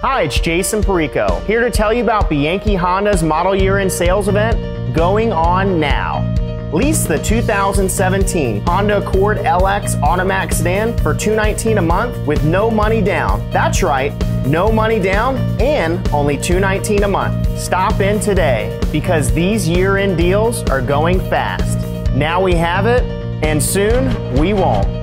Hi, it's Jason Perico, here to tell you about Bianchi Honda's Model Year End Sales event going on now. Lease the 2017 Honda Accord LX Automatic Sedan for $219 a month with no money down. That's right, no money down and only $219 a month. Stop in today because these year-end deals are going fast. Now we have it, and soon we won't.